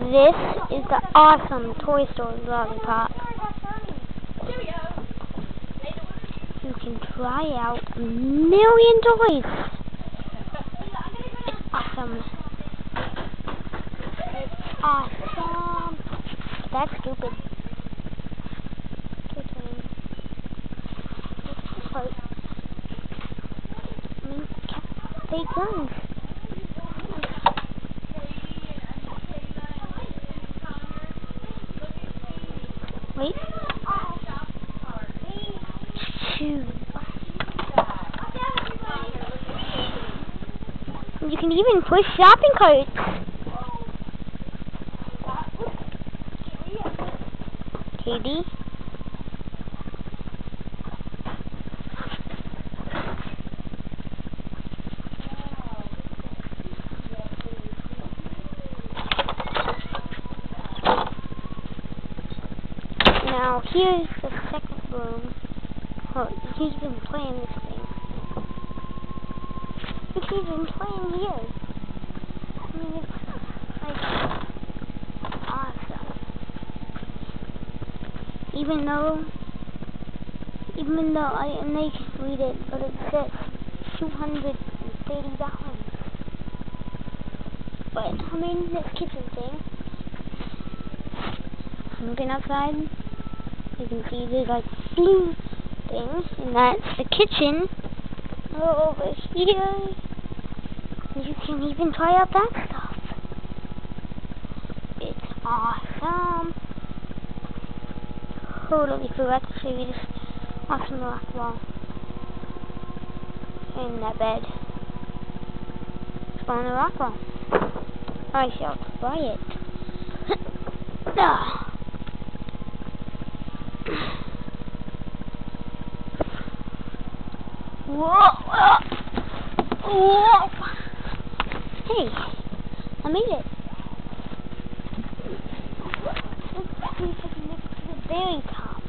This is the awesome Toy Story lollipop. You can try out 1,000,000 toys. It's awesome. It's awesome. That's stupid. Fake guns. Wait. Shoot. You can even push shopping carts. Katie. Now here's the second room. Oh, he's been playing this thing. Look, he's been playing here. I mean, it's like awesome. Even though I may read it, but it says $230. But I mean, this kitchen thing. Looking outside. You can see there's like blue things, and that's the kitchen. Over here, you can even try out that stuff. It's awesome. Totally forgot to show you this awesome rock wall. In that bed. It's on a rock wall. I shall try it. Whoa! Whoa! Hey, I made it. Let's see if I can make it to the very top.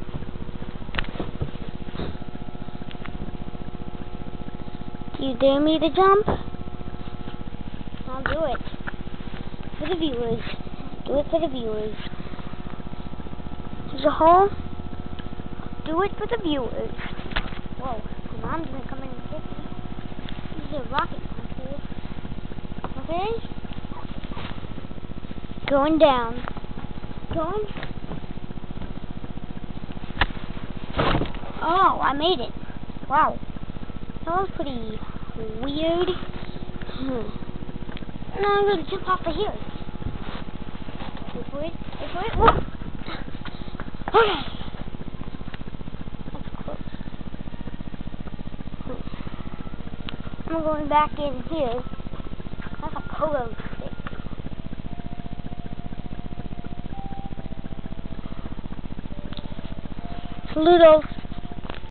Do you dare me to jump? I'll do it. For the viewers. Do it for the viewers. There's a hole. Do it for the viewers. Whoa. Mom's gonna come in and get me. This is a rocket launcher. Okay? Going down. Going. Oh, I made it. Wow. That was pretty weird. Now I'm gonna jump off of here. Wait for it. Wait for it. Whoa. Okay. I'm going back in here. That's a pogo stick. Saludos.